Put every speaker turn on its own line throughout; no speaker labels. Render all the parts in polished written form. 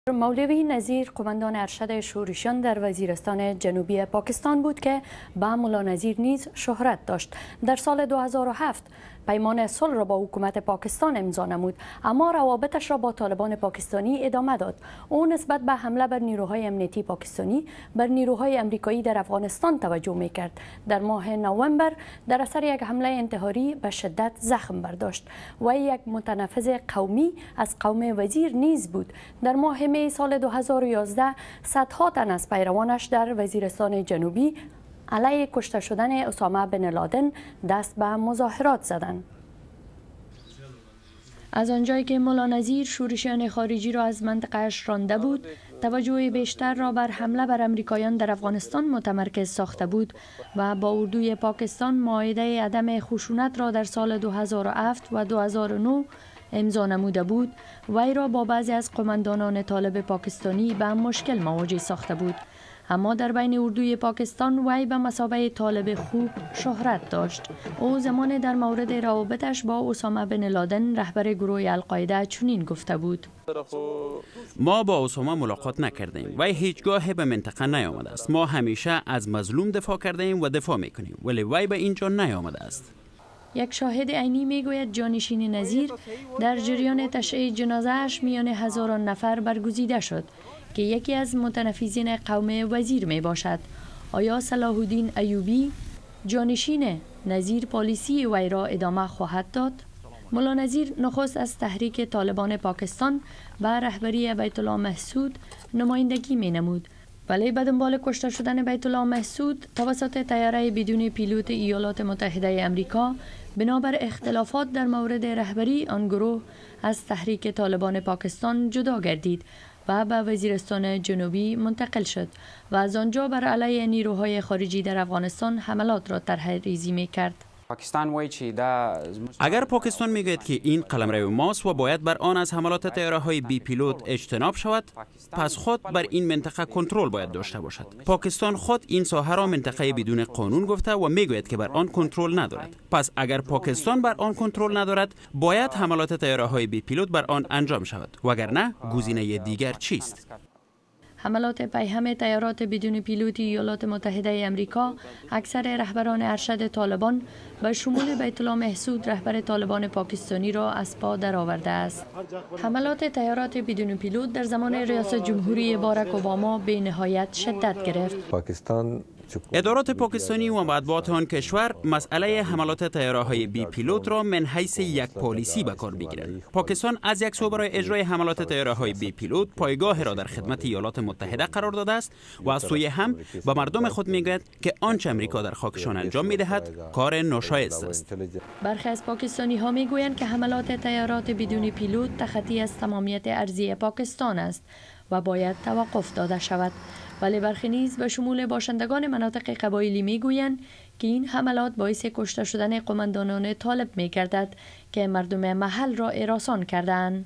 مولوی نذیر قماندان ارشد شورشیان در وزیرستان جنوبی پاکستان بود که به مولا نذیر نیز شهرت داشت. در سال 2007 پیمان صلح را با حکومت پاکستان امضا نمود، اما روابطش را با طالبان پاکستانی ادامه داد. او نسبت به حمله بر نیروهای امنیتی پاکستانی بر نیروهای امریکایی در افغانستان توجه می‌کرد. در ماه نوامبر در اثر یک حمله انتحاری به شدت زخم برداشت. و یک متنفذ قومی از قوم وزیر نیز بود. در ماه می سال 2011 صدها تن از پیروانش در وزیرستان جنوبی علیه کشته شدن اسامه بن لادن دست به مظاهرات زدند. از آنجایی که مولا نذیر شورشیان خارجی را از منطقه‌اش رانده بود، توجه بیشتر را بر حمله بر امریکایان در افغانستان متمرکز ساخته بود و با اردوی پاکستان معاهده عدم خشونت را در سال 2007 و 2009 امضا نموده بود، وی را با بعضی از قماندانان طالب پاکستانی به مشکل مواجه ساخته بود. اما در بین اردوی پاکستان وی به مثابه طالب خوب شهرت داشت. او زمان در مورد روابطش با اسامه بن لادن رهبر گروه القاعده چنین گفته بود:
ما با اسامه ملاقات نکردیم. وی هیچگاه به منطقه نیامده است. ما همیشه از مظلوم دفاع کردیم و دفاع میکنیم، ولی وی به اینجا نیامده است.
یک شاهد عینی میگوید جانشین نذیر در جریان تشییع جنازه‌اش میان هزاران نفر برگزیده شد که یکی از متنفذین قوم وزیر می باشد. آیا صلاح الدین ایوبی جانشین نذیر پالیسی وی را ادامه خواهد داد؟ مولا نذیر نخست از تحریک طالبان پاکستان و رهبری بیت الله محسود نمایندگی می نمود، ولی به دنبال کشته شدن بیت الله محسود توسط طیاره بدون پیلوت ایالات متحده امریکا بنابر اختلافات در مورد رهبری آن گروه از تحریک طالبان پاکستان جدا گردید و به وزیرستان جنوبی منتقل شد و از آنجا بر علیه نیروهای خارجی در افغانستان حملات را طرح ریزی می کرد.
اگر پاکستان میگوید که این قلمرو ماست و باید بر آن از حملات طیاره‌های بی پیلوت اجتناب شود، پس خود بر این منطقه کنترل باید داشته باشد. پاکستان خود این ساحه را منطقه بدون قانون گفته و میگوید که بر آن کنترل ندارد. پس اگر پاکستان بر آن کنترل ندارد، باید حملات طیاره‌های بی پیلوت بر آن انجام شود، وگرنه گزینه دیگر چیست؟
حملات پیهم طیارات بدون پیلوت ایالات متحده امریکا اکثر رهبران ارشد طالبان به شمول بیت الله محسود رهبر طالبان پاکستانی را از پا درآورده است. حملات طیارات بدون پیلوت در زمان ریاست جمهوری باراک اوباما به نهایت شدت گرفت.
ادارات پاکستانی و مطبوعات آن کشور مسئله حملات طیاره‌های بی پیلوت را من حیث یک پالیسی به کار می‌گیرند. پاکستان از یک سو برای اجرای حملات طیاره‌های بی پیلوت پایگاه را در خدمت ایالات متحده قرار داده است و از سوی هم به مردم خود میگوید که آنچه امریکا در خاکشان انجام می‌دهد کار ناشایست است.
برخی از پاکستانی‌ها می‌گویند که حملات طیارات بدون پیلوت تخطی از تمامیت ارضی پاکستان است و باید توقف داده شود. ولی برخی نیز به شمول باشندگان مناطق قبایلی میگویند که این حملات باعث کشته شدن قماندانان طالب میگردد که مردم محل را هراسان کردند.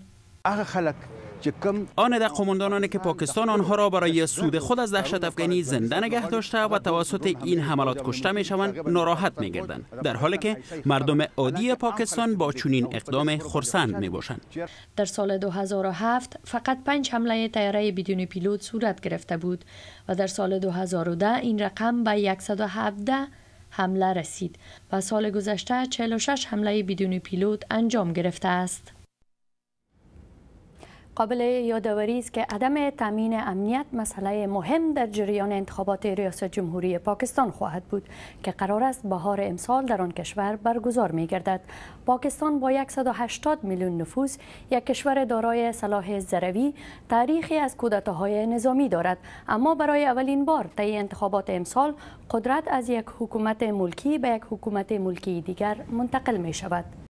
آن عده قماندانانی که پاکستان آنها را برای سود خود از دهشت افغانی زنده نگه داشته و توسط این حملات کشته میشوند ناراحت میگردند، در حالی که مردم عادی پاکستان با چنین اقدام خرسند میباشند.
در سال 2007 فقط 5 حمله طیاره بدون پیلوت صورت گرفته بود و در سال 2010 این رقم به 117 حمله رسید و سال گذشته 46 حمله بدون پیلوت انجام گرفته است. قابل یادآوری است که عدم تامین امنیت مسئله مهم در جریان انتخابات ریاست جمهوری پاکستان خواهد بود که قرار است بهار امسال در آن کشور برگزار می گردد. پاکستان با 180 میلیون نفوس یک کشور دارای سلاح ذروی تاریخی از کودتاهای نظامی دارد، اما برای اولین بار طی انتخابات امسال قدرت از یک حکومت ملکی به یک حکومت ملکی دیگر منتقل می شود.